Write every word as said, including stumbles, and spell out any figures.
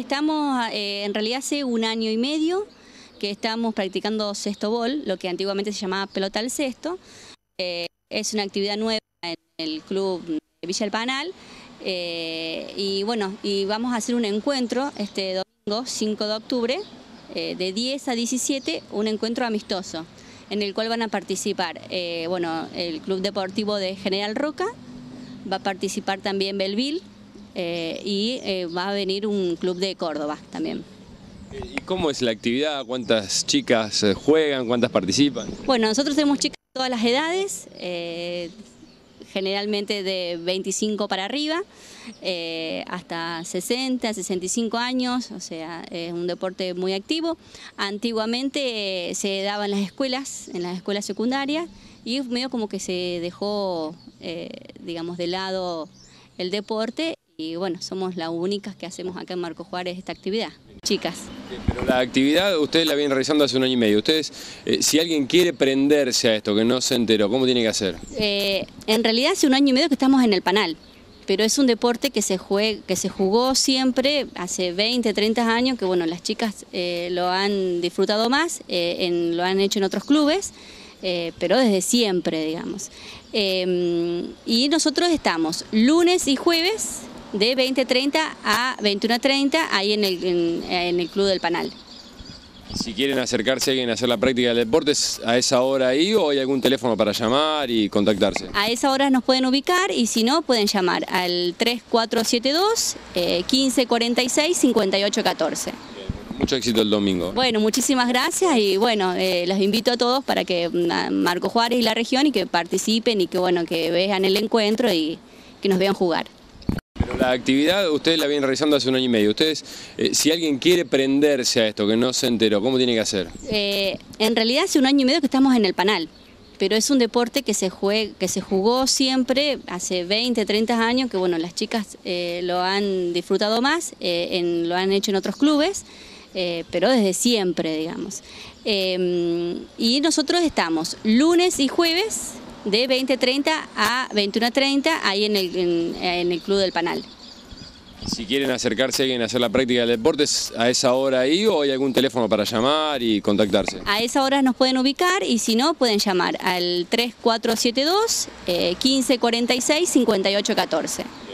Estamos eh, en realidad hace un año y medio que estamos practicando cestobol, lo que antiguamente se llamaba pelota al cesto. Eh, es una actividad nueva en el club de Villa El Panal. Eh, y bueno, y vamos a hacer un encuentro este domingo cinco de octubre, eh, de diez a diecisiete, un encuentro amistoso, en el cual van a participar eh, bueno, el Club Deportivo de General Roca, va a participar también Belville, eh, y eh, va a venir un club de Córdoba también. ¿Y cómo es la actividad? ¿Cuántas chicas juegan? ¿Cuántas participan? Bueno, nosotros tenemos chicas de todas las edades, eh, generalmente de veinticinco para arriba, eh, hasta sesenta, sesenta y cinco años, o sea, es un deporte muy activo. Antiguamente eh, se daba en las escuelas, en las escuelas secundarias, y medio como que se dejó, eh, digamos, de lado el deporte, y bueno, somos las únicas que hacemos acá en Marcos Juárez esta actividad, chicas. Pero la actividad ustedes la vienen realizando hace un año y medio. Ustedes, eh, si alguien quiere prenderse a esto, que no se enteró, ¿cómo tiene que hacer? Eh, en realidad hace un año y medio que estamos en el Panal, pero es un deporte que se, juega, que se jugó siempre, hace veinte, treinta años, que bueno, las chicas eh, lo han disfrutado más, eh, en, lo han hecho en otros clubes, eh, pero desde siempre, digamos. Eh, y nosotros estamos lunes y jueves, de veinte treinta a veintiuno treinta, ahí en el, en, en el Club del Panal. Si quieren acercarse a alguien a hacer la práctica del deporte, ¿es a esa hora ahí o hay algún teléfono para llamar y contactarse? A esa hora nos pueden ubicar y si no, pueden llamar al tres cuatro siete dos, quince cuarenta y seis, cincuenta y ocho catorce. Mucho éxito el domingo. Bueno, muchísimas gracias y bueno, eh, los invito a todos para que a Marcos Juárez y la región y que participen y que bueno, que vean el encuentro y que nos vean jugar. Pero la actividad ustedes la vienen realizando hace un año y medio. Ustedes, eh, si alguien quiere prenderse a esto, que no se enteró, ¿cómo tiene que hacer? Eh, en realidad hace un año y medio que estamos en el Panal, pero es un deporte que se, juega, que se jugó siempre, hace veinte, treinta años, que bueno, las chicas eh, lo han disfrutado más, eh, en, lo han hecho en otros clubes, eh, pero desde siempre, digamos. Eh, y nosotros estamos lunes y jueves, de veinte treinta a veintiuno treinta, ahí en el, en, en el Club del Panal. Si quieren acercarse a alguien a hacer la práctica del deporte, ¿es a esa hora ahí o hay algún teléfono para llamar y contactarse? A esa hora nos pueden ubicar y si no, pueden llamar al tres cuatro siete dos, quince cuarenta y seis, cincuenta y ocho catorce.